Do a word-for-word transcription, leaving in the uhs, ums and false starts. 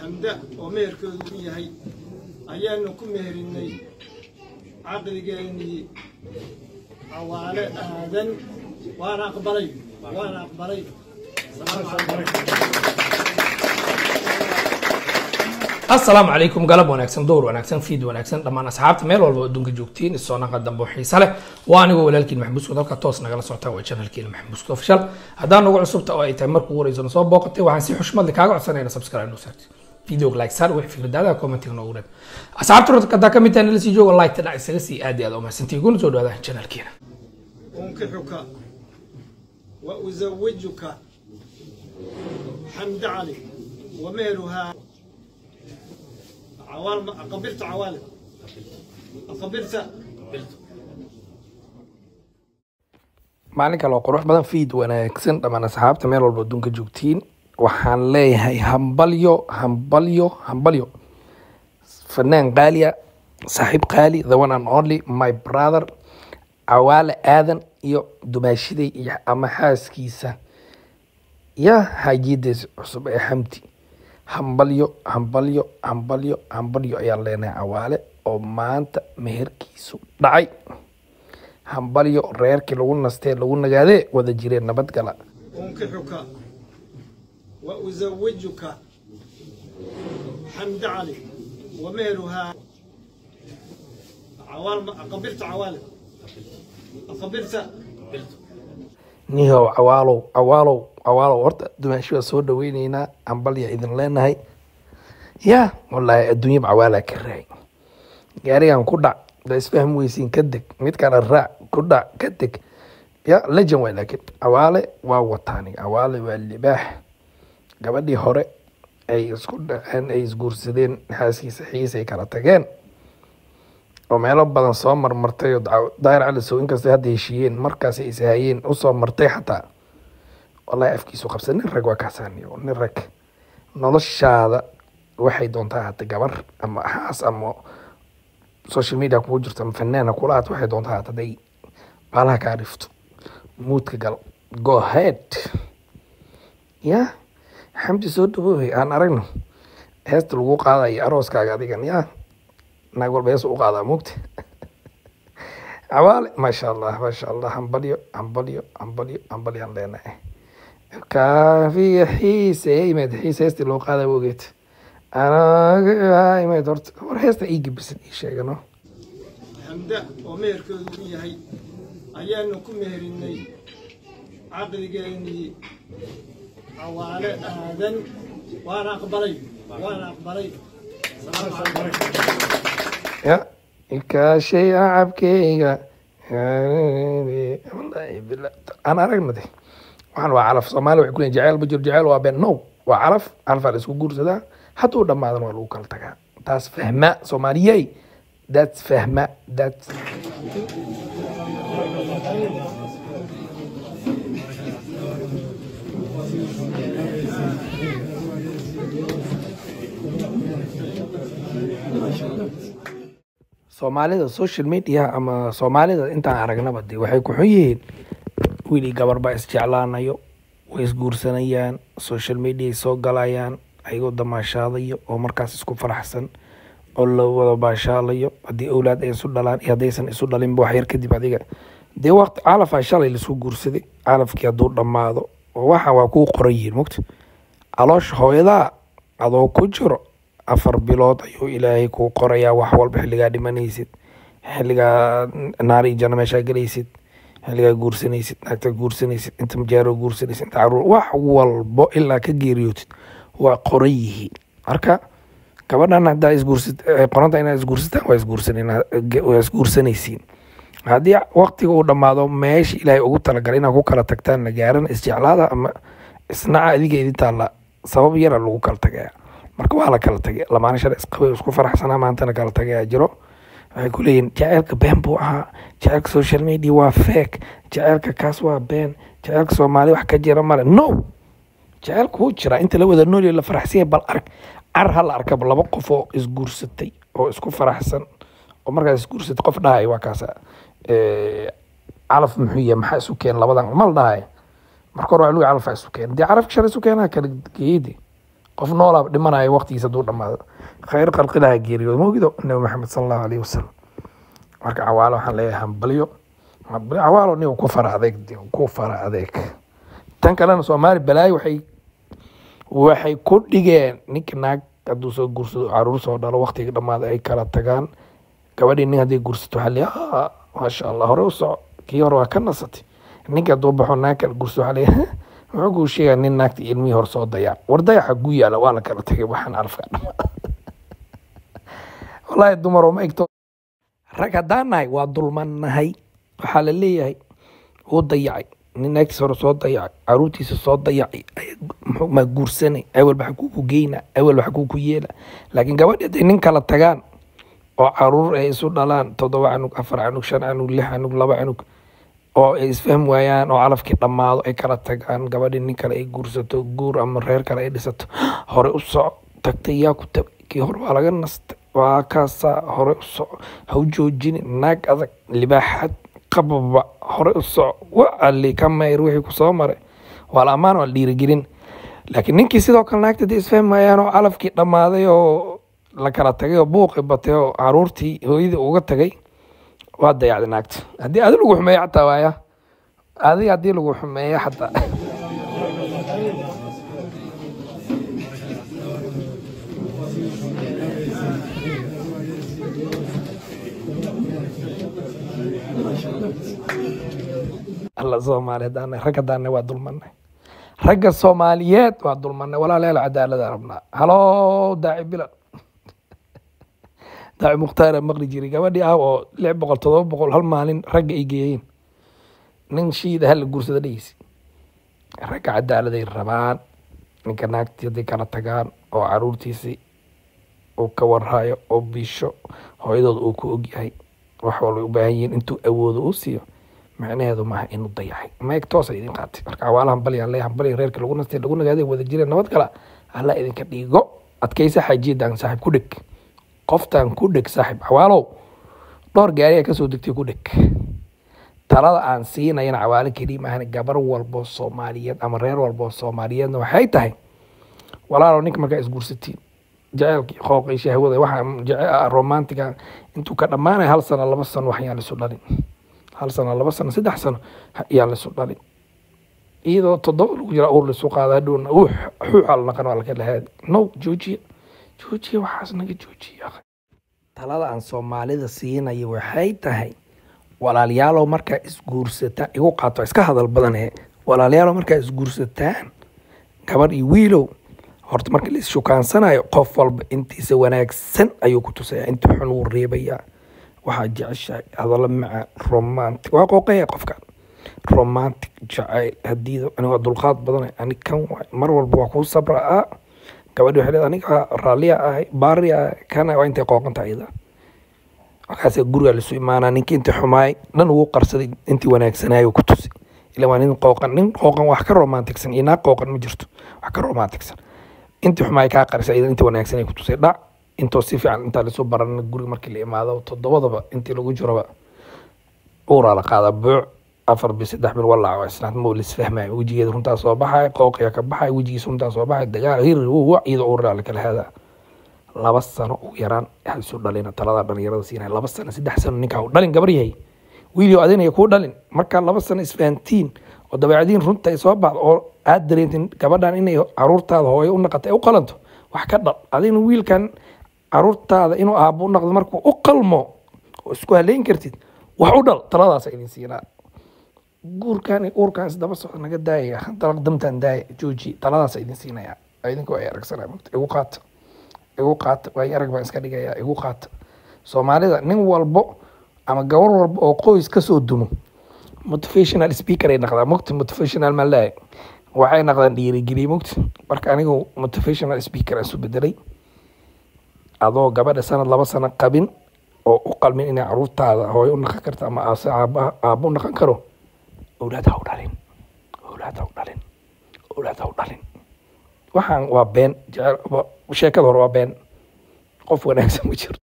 حمدة ومير كودي هي أيام كم مهرني عقل جاني عوالة آذن وأنا أقبلي وأنا أقبلي السلام عليكم قلب وناكسن دور وناكسن فيد وناكسن لما أصحابت ميل والله دونك جوكتين الصونا قدام بوحي سله وأنا أقول لك المحبوس وذلك توس نقل صوته وجهنا لك المحبوس توفشل هذا نوع صوت أو تمر كور إذا نصاب وقتي وهنسي حشمة لك عقد سنة إلى سبسكرايب نوسات فيديو لايك سار وحفيد هذا كومنتي ونورد أصحابت رد كذا كم تاني اللي سيجوا والله تدعي سلسي آدي هذا وما سنتي يقول زود هذا الشانل كينا أنكحك وأزوجك حمد علي وميرها عوالم قبلت عوالم قبلت maalinka loo qurux badan fiid wanaagsan dhamaan asxaabta meel walba adduunka joogtiin waxaan leeyahay hambalyo hambalyo hambalyo fanaan qaaliya saaxiib qaali the one and only my brother Awaale Aadan iyo dumaashiday iyo ama xaaskiisa ya hajidees cusub ee Xamti hambalyo hambalyo hambalyo hambalyo ayaa leenahay Awaale oo maanta meherkiisu dhacay hambalyo reerkii lagu nastay lagu nagaade wada jireen nabad gala أنكحك وأزوجك حمد علي وميرها عوالم قبلت عوالم قبلت nihow awaalow awaalow awaalow horta dumaashiga soo dhaweynayna hambalyo idin leenahay ya wallahi adduunyo Awaala ka raay gaarigan ku dhac da isfahm weysiin ka deg mid kale raac ku dhac ka deg ya legend way laakiin Awaale waa wataani Awaale waa libaax gabadhii hore ay isku dhaceen ay isguursadeen xaaskiisa xiisay kala tageen oo meelo badan soo marmartay oo daayir cali soo inkastoo hadda heshiiyeen markaas ay isaayeen u soo martay xataa wallahi afkiisu qabsan nin rag waa kaasaaniyo nin rag noloshaada waxay doontaa hata gabar ama xaas ama social media ku jirta ama fanaana kula aad waxay doontaa hata day baalaha ka rifto moodka gal go ahead ya Xamdi soo dhawow aan aragno heesta lagu qaadayo arooskaaga adigan ya naag walba hees u qaadaa mugta Awaale ma sha Allah ma sha Allah hambalyo hambalyo hambalyo hambalyo aan leenahay kaafi xiisay mid xiisaysti loo qaadaa ogeed أنا ما درت ورحت إيجي بس إيشيغنو حمدة ومير كودي هي أيام كم مهرني عقل جاني عوالة آذن وأنا أقبلي وأنا أقبلي يا إكاشي عبكيغا والله بالله أنا رجل ده وأنا وعرف صومالي ويكون جعل بجر جعل وابن نو وعرف عرف على سوق جورز ده حتى لما هذا ما كان تجا تاس فهمة سومالية that's فهمة that's Soomaalida social media ama Soomaalida inta aragnaba dee waxay ku xuyeen wiili gabar ba isjeclaanayo way isguursanayaan social media soo galayaan ayagoo damaashaadayo oo markaas isku faraxsan oo la wada baashaalayo haddii awlaad ay isu dhalaan iyo haddaysan isu dhalinba wax yar kadib adiga dee waqti calaf ay shalay laisku guursaday calafkii hadduu dhammaado waxa waa kuu qoran yihiin mugta caloosh hooyadaa adoo ku jiro afar bilood ayuu ilaahay kuu qorayaa wax walba xilligaa dhimanaysid xilligaa naari janno meeshaa gelaysid xilligaa guursanaysid naagta guursanaysid inta majaaro guursanaysid inta caruur wax walbo ilaa ka geeriyootid waa qoran yihiin marka gabadhan haddaa isguursad qoranta inaad isguursataan waa isguursanayna waa isguursanaysiin haddii waqtiga uu dhammaado meesha ilaahay ugu talagalay inaad ku kala tagtaan la gaaran isjeclaada ama isnaca adiga idin taalla sabab yara lagu kala tagaya marka waa la kala tagay lamaana shalay isqabay isku faraxsanaa maantana kala tagaya jiro waxay ku leeyihiin jaceylka been buu ahaa jaceylka social media waa fake jaceylka kaas waa been jaceylka Soomaali wax ka jira male no jaceylku wuu jiraa inta la wada nool iyo la faraxsan bal arag ar hal arkab laba qof oo isguursatay oo isku faraxsan oo markaas isguursatay qof dhahay waa kaas ee calaf muxuu yahay maxaa isu keen labadan mal dhahay marka hore waa calaf isu keen dii calaf shar isu keenaa kala geeydi qof noolaa dhimanayo waqtigiisa duu dhamaado khayr qalqilaha geeriyo moogido nabi maxamed sallallahu alayhi wasallam marka cawaalo waxaan leeyahay hambalyo hambalyo cawaalo nin ku fara adeeg ku fara adeeg tan kalena Soomaali balaayo waxay waxay ku dhigeen ninka naag hadduu soo guursado caruur soo dhalo waqtiga dhamaado ay kala tagaan gabadhii nin haddii guursato waxaa leeyahay maasha allah hore u soco kii hore waa ka nasatay ninka hadduu baxo naag kala guursato waxaa leeyahay wuxuu kuu sheegaa nin naagta ilmihii hore soo dayac war dayaxa gu yaala waa la kala tagay waxaan alfka dhamaado wallaahi dumar uma egto rag haddaan nahay waa dulmannahay waxaa la leeyahay wuu dayacay nin naagtiisa hore soo dayacay caruurtiisa soo dayacay muxuu ma guursanay awal waxa ku geyna awal waxa ku yeela laakiin gabadha haday nin kala tagaan oo caruur ay isu dhalaan toddoba canug afar canug shan canug lix canug laba canug oo ay isfaham waayaan oo calafkii dhammaado ay kala tagaan gabadhii nin kale ay guursato guur ama reer kale ay dhisato hore u soco tagtay yaa ku tagay kii hore waa laga nastay waa kaasaa hore u soco ha u joojini naag adag libaaxad qababa hore u soco waa ali ka mayr wixii ku soo maray waa la ammaan waa la dhiirigelin laakiin ninkii sidoo kale naagta haday isfaham waayaan oo calafkii dhammaaday oo la kala tagay oo buuqi batay oo caruurtii hooyadii uga tagay waa dayacday naagta haddii adi lagu xumeeyo xataa waaya adi haddii lagu xumeeyo xataa alla Soomaaliyeed aan rag hadaan waa dulmanay ragga Soomaaliyeed waa dulmanay walaalayaal cadaalad rabnaa halo daaci bilal daaci mukhtaar maqli jiray gabadhii ah oo lix boqol todoba boqol hal maalin ragga ay geeyeen nin shiida hal guursada dhigis ragga cadaalad ay rabaan ninka naagtii haday kala tagaan oo caruurtiisii uu ka warhayo oo bisho hooyadood uu ku ogyahay wax walba u baahan yihiin intuu awoodo u siiyo macnaheedu maaha inuu dayacay meeg toos idin qaatay marka cawaalahan baliyaan leeyahan bali reerka lagu nastay lagu nagaaday wada jireen nabad kala alla idinka dhigo adkaysa xajiidan saaxiib ku dhig qoftan ku dhig saaxiib cawaalow dhowr gaari ka soo degtay ku dhig talada aan siinayna cawaalo kaliya maahan gabar walbo Soomaaliyeed ama reer walbo Soomaaliyeed waxay tahay walaalo ninka marka isguursatiin jaceelkii qooqay shahwada waxa jacayl romantiga intuu ka dhamaanay hal sano laba sano wax yaan isu dhalin hal sano laba sano saddex sano yaan isu dhalin iyadoo toddoba lagu jira uur la soo qaadaa dhoon uu xuuxal naqan wala ka lahayd no jooji jooji waxaas naga jooji talada aan Soomaalida siinayo waxay tahay walaalayaal marka isguursata igu qaato iska hadal badan ee walaalayaal marka isguursataan gabar iyo wiilow horta marka la shukaansanayo qof walba intiisa wanaagsan ayuu ku tusaya inta xun uu reebaya waxa jeceshahay hadal maca romantic waa qooqay qofka romantic jacayl hadii aniga dulqaad badan ani kan mar walba waa ku sabraa gabadhu waxay aniga raaliya ah baariya kana waa intay qooqanta ayada waxaas guriga la soo imaana ninka inta xumaay dhan uu qarsaday intii wanaagsanayo ku tusay ila waa nin qooqan nin qooqan wax ka romanticsan ina qooqan ma jirto wax ka romanticsan inta xumaay ka qarsay inta wanaagsan ay ku tusay dhac inta si fiican inta la soo baran guriga markii la imaado toddobadaba intii lagu jiraba uura la qaada buuc afar bis saddex bil walaa waa isnaad ma lis fahmay wajigeeda runta soo baxay qooqiya ka baxay wajigiisa runta soo baxay dagaal hir uu wacyido uura la kala hada laba sano u yaraan hal soo dhalina talada dhalinyarada siinay laba sano saddex sano ninka uu dhalin gabar yahay wiilio adinaya ku dhalin marka laba sano isfahantiin oo dabeecadiin runta ay soo baxdo oo aad dareentin gabadhan inay caruurtaada hooyo u naqatay u qalanto wax ka dhal adina wiilkan caruurtaada inuu aabo u naqdo markuu u qalmo oo isku haleyn kartid wax u dhal taladaas idin siinaa guurkan uurkan isdaba socdo naga daaya dalaq damtan daaya jooji taladaas idin siinaya idinku ay aragsanaa mugta igu qaata igu qaata way arag baan iska dhigaya igu qaata Soomaalida nin walbo ama gabar walbo oo qoys ka soo dumo motivational speaker ay naqdaa mugta motivational malay waxay naqdaan dhiirigeliye mugta marka anigu motivational speaker asu bedelay adoo gabadha sanad laba sano qabin oo u qalmin inay caruurtaada hooyo u naqan karto ama aaba aaba u naqan karo awlaad ha u dhalin awlaad ha u dhalin awlaad ha u dhalin waxaan waa been sheekada hore waa been qof wanaagsan ma jiro